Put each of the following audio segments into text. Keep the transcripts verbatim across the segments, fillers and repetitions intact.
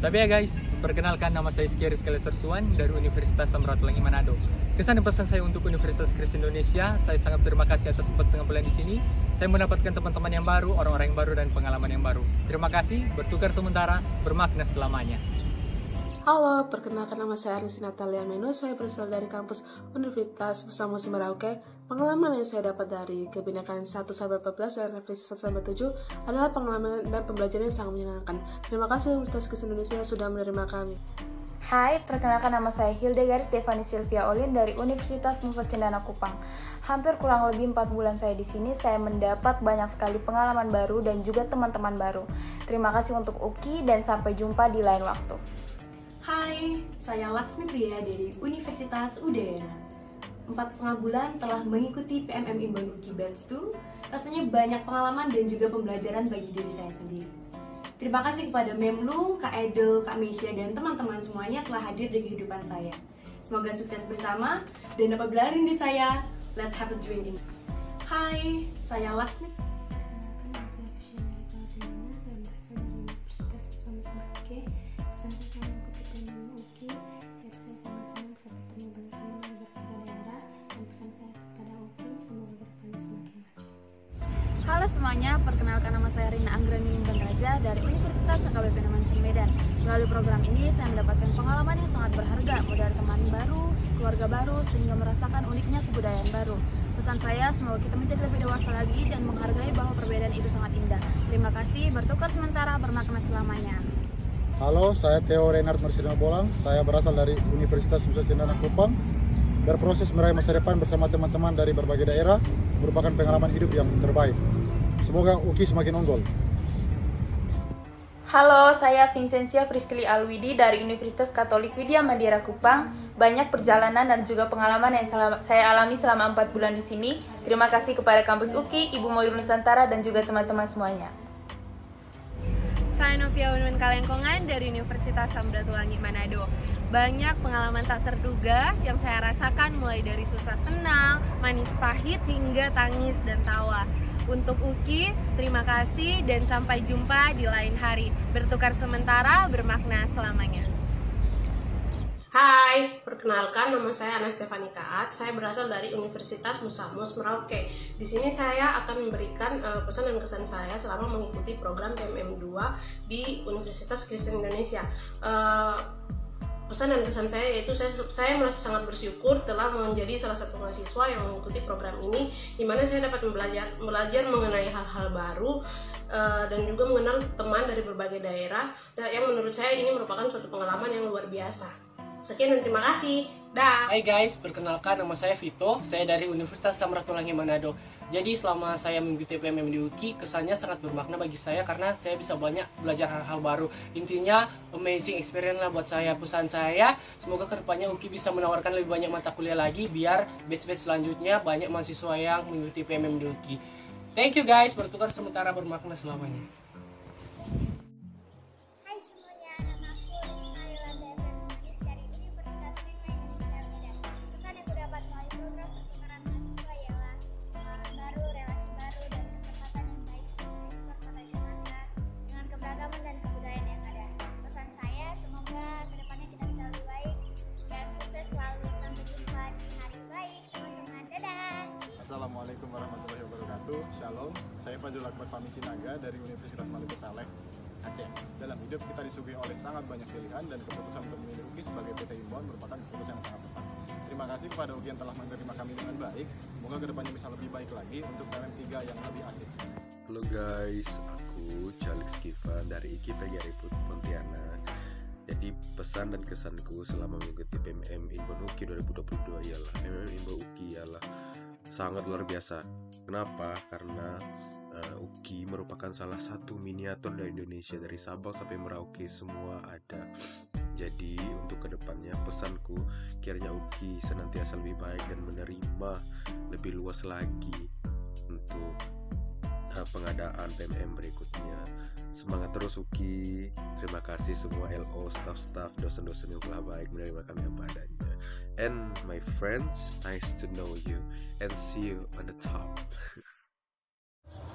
Tapi ya guys, perkenalkan nama saya Rizky Rizky Sersuan dari Universitas Samratulangi Manado. Kesan dan pesan saya untuk Universitas Kristen Indonesia, saya sangat berterima kasih atas sempat pengambilan di sini. Saya mendapatkan teman-teman yang baru, orang-orang yang baru, dan pengalaman yang baru. Terima kasih, bertukar sementara, bermakna selamanya. Halo, perkenalkan nama saya Aris Natalia Meno. Saya berasal dari kampus Universitas Musamus Merauke. Pengalaman yang saya dapat dari kebinekaan satu sampai empat belas dan refleksi satu sampai tujuh adalah pengalaman dan pembelajaran yang sangat menyenangkan. Terima kasih Universitas Kristen Indonesia sudah menerima kami. Hai, perkenalkan nama saya Hildegard Stefani Silvia Olin dari Universitas Nusa Cendana Kupang. Hampir kurang lebih empat bulan saya di sini, saya mendapat banyak sekali pengalaman baru dan juga teman-teman baru. Terima kasih untuk U K I dan sampai jumpa di lain waktu. Hai, saya Laksmi Priya dari Universitas Udayana. Empat setengah bulan telah mengikuti P M M Inbound U K I Batch dua. Rasanya banyak pengalaman dan juga pembelajaran bagi diri saya sendiri. Terima kasih kepada Memlu, Kak Edel, Kak Meisha, dan teman-teman semuanya telah hadir di kehidupan saya. Semoga sukses bersama, dan apabila rindu saya, let's have a drink in. Hai, saya Laksmi. Halo semuanya, perkenalkan nama saya Rina Anggrani Intan Raja dari Universitas A K B P Mansion Medan. Melalui program ini saya mendapatkan pengalaman yang sangat berharga, mulai dari teman baru, keluarga baru, sehingga merasakan uniknya kebudayaan baru. Pesan saya, semoga kita menjadi lebih dewasa lagi dan menghargai bahwa perbedaan itu sangat indah. Terima kasih, bertukar sementara, bermakna selamanya. Halo, saya Theo Renard Marcelino Bolang. Saya berasal dari Universitas Nusa Cendana Kupang. Berproses meraih masa depan bersama teman-teman dari berbagai daerah merupakan pengalaman hidup yang terbaik. Semoga U K I semakin unggul. Halo, saya Vincentia Friskili Alwidi dari Universitas Katolik Widya Mandira Kupang. Banyak perjalanan dan juga pengalaman yang saya alami selama empat bulan di sini. Terima kasih kepada kampus U K I, Ibu Moir Nusantara, dan juga teman-teman semuanya. Saya Novia Unun Kalengkongan dari Universitas Samratulangi Manado. Banyak pengalaman tak terduga yang saya rasakan mulai dari susah senang, manis pahit, hingga tangis dan tawa. Untuk U K I, terima kasih dan sampai jumpa di lain hari. Bertukar sementara, bermakna selamanya. Hai, perkenalkan nama saya Ana Stefani Kaat. Saya berasal dari Universitas Musamus Merauke. Di sini saya akan memberikan uh, pesan dan kesan saya selama mengikuti program P M M dua di Universitas Kristen Indonesia. Uh, Pesan dan kesan saya yaitu saya, saya merasa sangat bersyukur telah menjadi salah satu mahasiswa yang mengikuti program ini, di mana saya dapat belajar belajar mengenai hal-hal baru uh, dan juga mengenal teman dari berbagai daerah, dan yang menurut saya ini merupakan suatu pengalaman yang luar biasa. Sekian dan terima kasih. Dah. Hai guys, perkenalkan nama saya Vito, saya dari Universitas Samratulangi Manado. Jadi selama saya mengikuti P M M di U K I, kesannya sangat bermakna bagi saya karena saya bisa banyak belajar hal-hal baru. Intinya amazing experience lah buat saya. Pesan saya, semoga kedepannya U K I bisa menawarkan lebih banyak mata kuliah lagi biar batch-batch selanjutnya banyak mahasiswa yang mengikuti P M M di U K I. Thank you guys, bertukar sementara, bermakna selamanya. Selalu sampai jumpa di hari baik teman-teman. Dadah. Assalamualaikum warahmatullahi wabarakatuh. Shalom. Saya Fajrul Akbar Fahmi Sinaga dari Universitas Maluku Saleh, Aceh. Dalam hidup kita disuguhi oleh sangat banyak pilihan dan keputusan untuk memilih U K I sebagai P T Inbound merupakan keputusan yang sangat tepat. Terima kasih kepada U K I yang telah menerima kami dengan baik. Semoga kedepannya bisa lebih baik lagi untuk P M M tiga yang lebih asik. Halo guys, aku Charles Kivan dari I K I P G R I Pontianak. Jadi pesan dan kesanku selama mengikuti P M M Inbound U K I dua ribu dua puluh dua ialah P M M Inbound U K I ialah sangat luar biasa. Kenapa? Karena uh, U K I merupakan salah satu miniatur dari Indonesia, dari Sabang sampai Merauke semua ada. Jadi untuk kedepannya pesanku, kiranya U K I senantiasa lebih baik dan menerima lebih luas lagi untuk uh, pengadaan P M M berikutnya. Semangat terus U K I. Terima kasih semua L O, staff-staff, dosen-dosen yang telah baik menerima kami apa adanya. And my friends, nice to know you and see you on the top.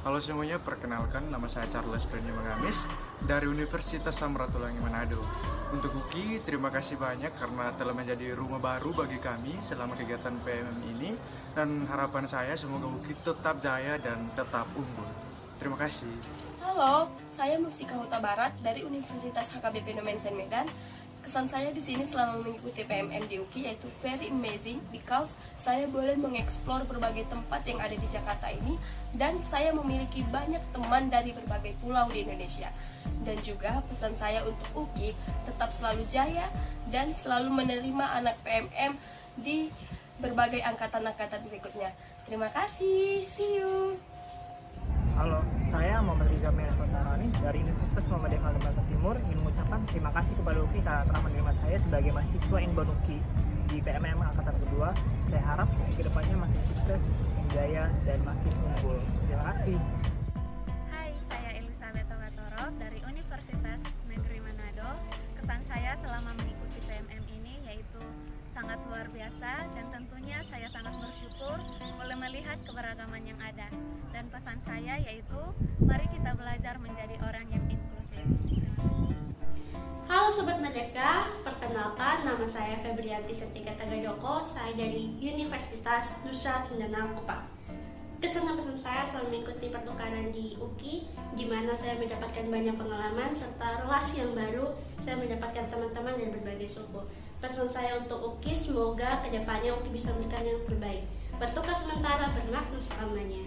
Halo semuanya, perkenalkan nama saya Charles Frendy Mangamis dari Universitas Samratulangi Manado. Untuk U K I, terima kasih banyak karena telah menjadi rumah baru bagi kami selama kegiatan P M M ini, dan harapan saya semoga U K I tetap jaya dan tetap unggul. Terima kasih. Halo, saya Mustika Huta Barat dari Universitas H K B P Nomensen Medan. Kesan saya di sini selama mengikuti P M M di U K I yaitu very amazing because saya boleh mengeksplor berbagai tempat yang ada di Jakarta ini, dan saya memiliki banyak teman dari berbagai pulau di Indonesia. Dan juga pesan saya untuk U K I tetap selalu jaya dan selalu menerima anak P M M di berbagai angkatan-angkatan berikutnya. Terima kasih, see you. Halo, saya Muhammad Rizal Menakotarani dari Universitas Muhammadiyah Kalimantan Timur ingin mengucapkan terima kasih kepada U K I karena telah menerima saya sebagai mahasiswa inbound U K I di P M M angkatan kedua. Saya harap U K I kedepannya makin sukses, jaya, dan makin unggul. Terima kasih. Hai, saya Elizabeth Ogatoro dari Universitas Negeri Manado. Kesan saya selama mengikuti P M M ini yaitu sangat luar biasa, dan tentunya saya sangat bersyukur boleh melihat keberagaman yang ada. Dan pesan saya yaitu mari kita belajar menjadi orang yang inklusif. Terima kasih. Halo Sobat Merdeka, perkenalkan nama saya Febrianti Setika Tagadoko, saya dari Universitas Nusa Cendana Kupang. Kesan dan pesan saya selama mengikuti pertukaran di U K I, di mana saya mendapatkan banyak pengalaman serta relasi yang baru, saya mendapatkan teman-teman dari berbagai suku. Pesan saya untuk U K I, semoga kedepannya U K I bisa memberikan yang terbaik. Bertukar sementara bermakna selamanya.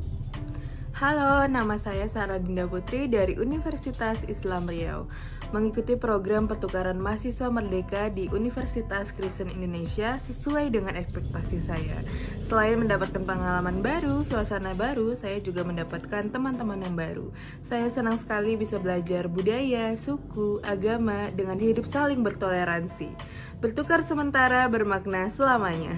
Halo, nama saya Sarah Dinda Putri dari Universitas Islam Riau. Mengikuti program pertukaran mahasiswa merdeka di Universitas Kristen Indonesia sesuai dengan ekspektasi saya. Selain mendapatkan pengalaman baru, suasana baru, saya juga mendapatkan teman-teman yang baru. Saya senang sekali bisa belajar budaya, suku, agama dengan hidup saling bertoleransi. Bertukar sementara bermakna selamanya.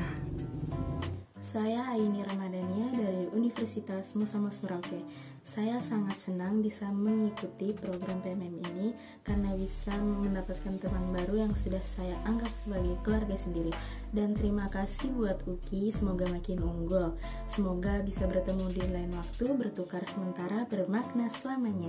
Saya Aini Ramadhania dari Universitas Musa Mas Merauke. Saya sangat senang bisa mengikuti program P M M ini karena bisa mendapatkan teman baru yang sudah saya anggap sebagai keluarga sendiri. Dan terima kasih buat U K I, semoga makin unggul. Semoga bisa bertemu di lain waktu, bertukar sementara, bermakna selamanya.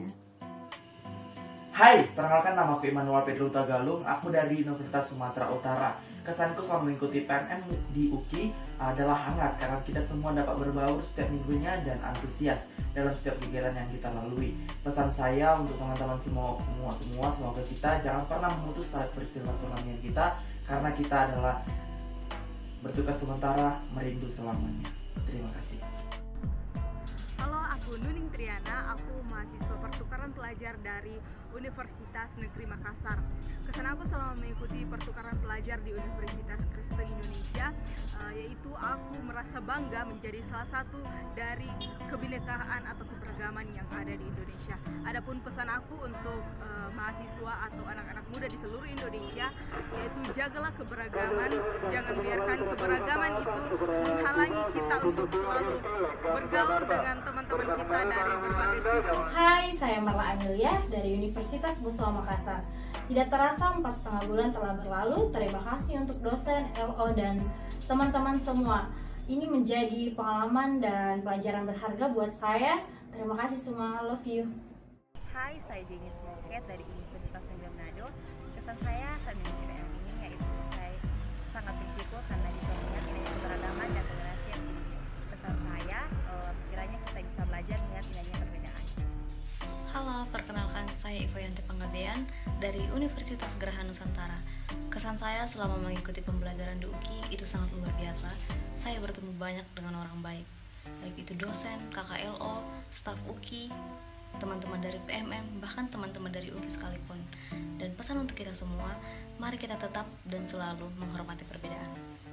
Hai, perkenalkan nama aku Immanuel Pedro Tagalung, aku dari Universitas Sumatera Utara. Kesanku selama mengikuti P M M di U K I adalah hangat karena kita semua dapat berbaur setiap minggunya dan antusias dalam setiap kegiatan yang kita lalui. Pesan saya untuk teman-teman semua, semua, semua semoga kita jangan pernah memutus tali persilaturahmi kita karena kita adalah bertukar sementara, merindu selamanya. Terima kasih. Halo, aku Nuning Triana, aku mahasiswa pertukaran pelajar dari Universitas Negeri Makassar. Kesan aku selama mengikuti pertukaran pelajar di Universitas Kristen Indonesia uh, yaitu aku merasa bangga menjadi salah satu dari kebinekaan atau keberagaman yang ada di Indonesia. Adapun pesan aku untuk uh, mahasiswa atau anak-anak muda di seluruh Indonesia yaitu jagalah keberagaman, jangan biarkan keberagaman itu menghalangi kita untuk selalu bergaul dengan teman-teman kita dari berbagai suku. Hai, saya Marla Amelia dari Universitas Musa Makassar. Tidak terasa empat setengah bulan telah berlalu. Terima kasih untuk dosen, L O, dan teman-teman semua. Ini menjadi pengalaman dan pelajaran berharga buat saya. Terima kasih semua, love you. Hai, saya Jenny Smoket dari Universitas Negeri Manado. Kesan saya saat mengikuti P M M ini yaitu saya sangat bersyukur karena bisa melihat nilai keberagaman dan toleransi yang tinggi. Pesan saya, uh, kiranya kita bisa belajar melihat nilainya perbedaan. Halo, perkenalkan saya Ivoyanti Panggabean dari Universitas Geraha Nusantara. Kesan saya selama mengikuti pembelajaran di U K I itu sangat luar biasa. Saya bertemu banyak dengan orang baik, baik itu dosen, K K L O, staf U K I, teman-teman dari P M M, bahkan teman-teman dari U K I sekalipun. Dan pesan untuk kita semua, mari kita tetap dan selalu menghormati perbedaan.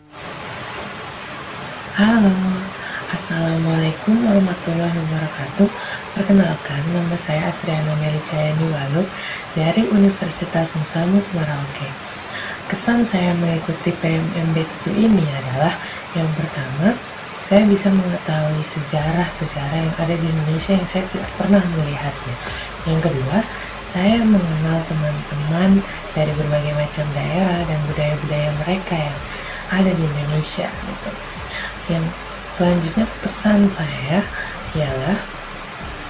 Halo, Assalamualaikum warahmatullahi wabarakatuh. Perkenalkan, nama saya Asriana Melicayani Waluk dari Universitas Musa Mas Merauke. Kesan saya mengikuti P M M B tujuh ini adalah yang pertama, saya bisa mengetahui sejarah-sejarah yang ada di Indonesia yang saya tidak pernah melihatnya. Yang kedua, saya mengenal teman-teman dari berbagai macam daerah dan budaya-budaya mereka yang ada di Indonesia gitu. Yang selanjutnya pesan saya ialah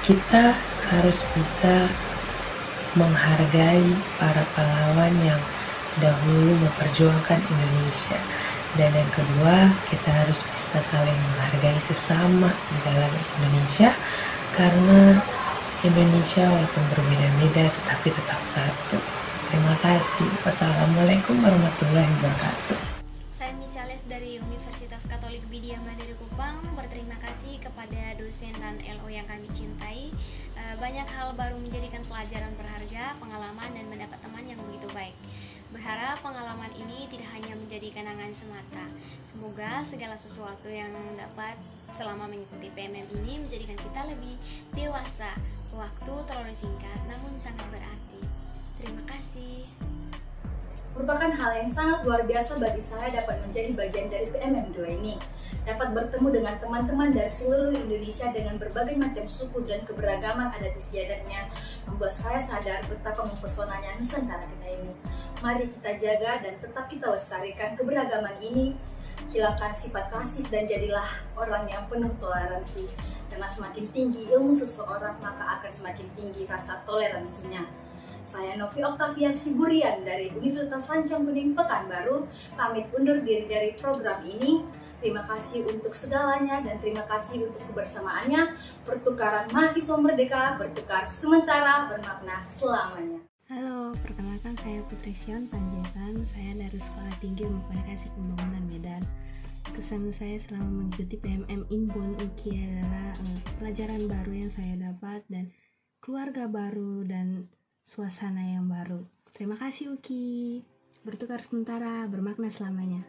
kita harus bisa menghargai para pahlawan yang dahulu memperjuangkan Indonesia. Dan yang kedua, kita harus bisa saling menghargai sesama di dalam Indonesia, karena Indonesia walaupun berbeda-beda tetapi tetap satu. Terima kasih. Wassalamualaikum warahmatullahi wabarakatuh. Saya Misales dari Universitas Katolik Widya Mandiri Kupang. Berterima kasih kepada dosen dan L O yang kami cintai. Banyak hal baru menjadikan pelajaran berharga, pengalaman, dan mendapat teman yang begitu baik. Berharap pengalaman ini tidak hanya menjadi kenangan semata. Semoga segala sesuatu yang dapat selama mengikuti P M M ini menjadikan kita lebih dewasa. Waktu terlalu singkat namun sangat berarti. Terima kasih. Merupakan hal yang sangat luar biasa bagi saya dapat menjadi bagian dari P M M dua ini. Dapat bertemu dengan teman-teman dari seluruh Indonesia dengan berbagai macam suku dan keberagaman adat istiadatnya, membuat saya sadar betapa mempesonanya Nusantara kita ini. Mari kita jaga dan tetap kita lestarikan keberagaman ini. Hilangkan sifat rasis dan jadilah orang yang penuh toleransi. Karena semakin tinggi ilmu seseorang, maka akan semakin tinggi rasa toleransinya. Saya Novi Oktavia Siburian dari Universitas Lancang Kuning Pekanbaru, pamit undur diri dari program ini. Terima kasih untuk segalanya dan terima kasih untuk kebersamaannya. Pertukaran mahasiswa merdeka bertukar sementara bermakna selamanya. Halo, perkenalkan saya Putri Sion Panjaitan. Saya dari Sekolah Tinggi Ilmu Komunikasi Pembangunan Medan. Kesan saya selama mengikuti P M M Inbon U K I adalah uh, pelajaran baru yang saya dapat dan keluarga baru dan suasana yang baru. Terima kasih U K I. Bertukar sementara bermakna selamanya.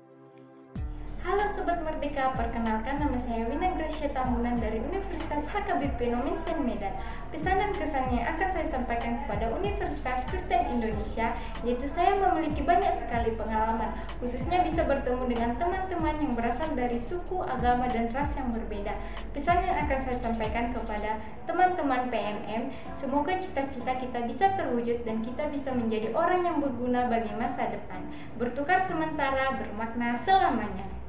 Halo Sobat Merdeka, perkenalkan nama saya Wina Gracia Tambunan dari Universitas H K B P Nomensen Medan. Pesan dan kesannya akan saya sampaikan kepada Universitas Kristen Indonesia, yaitu saya memiliki banyak sekali pengalaman, khususnya bisa bertemu dengan teman-teman yang berasal dari suku, agama, dan ras yang berbeda. Pesan yang akan saya sampaikan kepada teman-teman P M M, semoga cita-cita kita bisa terwujud dan kita bisa menjadi orang yang berguna bagi masa depan. Bertukar sementara bermakna selamanya.